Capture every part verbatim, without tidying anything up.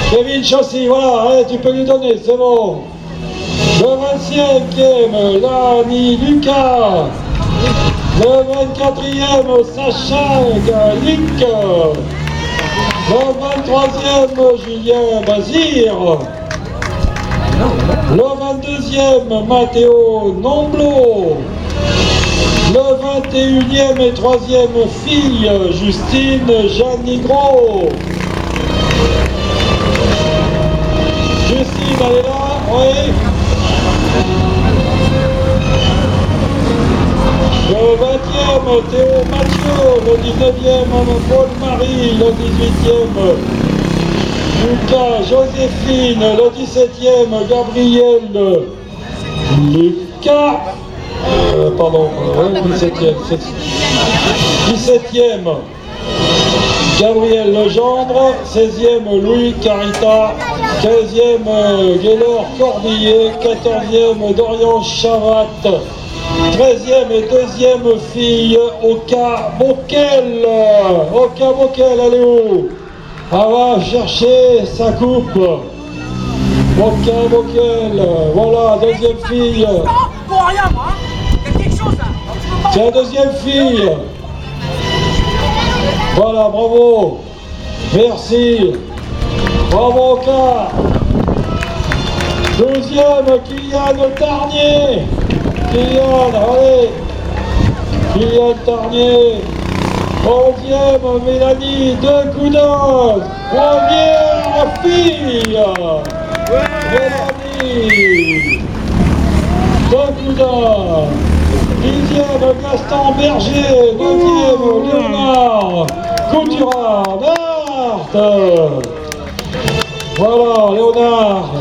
Kevin Chaussy, voilà, allez, tu peux lui donner, c'est bon. Le vingt-cinquième, Lani Lucas. Le vingt-quatrième, Sacha Galic. Le vingt-troisième, Julien Bazir. Le vingt-deuxième, Matteo Nomblot. Le vingt et unième et troisième fille, Justine Janigro. Justine, elle est là, oui. Le vingtième, Théo Mathieu. Le dix-neuvième, Paul-Marie. Le dix-huitième, Lucas Joséphine. Le dix-septième, Gabriel Lucas. Euh, pardon, euh, dix-septième. dix-septième, Gabriel Legendre. seizième, Louis Carita. quinzième, Gaylor Corbillet. quatorzième, Dorian Chavat. treizième et deuxième fille, Oka Bokel. Oka Bokel, elle est où? Elle va chercher sa coupe. Oka Bokel, voilà, deuxième fille. Pour rien, moi. Il y a quelque chose là. C'est la deuxième fille. Voilà, bravo. Merci. Bravo, Oka. douzième, Kylian Tarnier. Kylian, allez. Kylian Tarnier. onzième, Mélanie De Coudin. Première fille. Mélanie De Coudin. dixième, Gaston Berger. neuvième, Léonard Coutura. Marthe. Voilà, Léonard.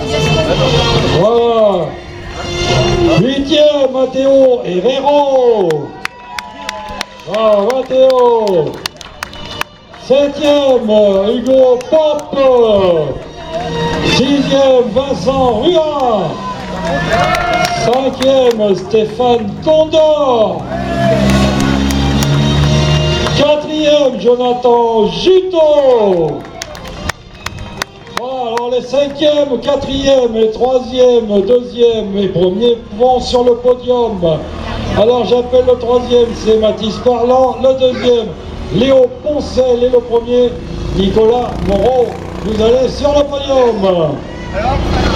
Voilà. Huitième, Matteo Herrero. Ah, Matteo. Septième, Hugo Pop. Sixième, Vincent Rua. Cinquième, Stéphane Condor. Quatrième, Jonathan Juteau. Voilà, alors les cinquièmes, quatrième et troisième, deuxième et premier vont sur le podium. Alors j'appelle le troisième, c'est Mathis Parlant. Le deuxième, Léo Poncel. Et le premier, Nicolas Moreau. Vous allez sur le podium. Alors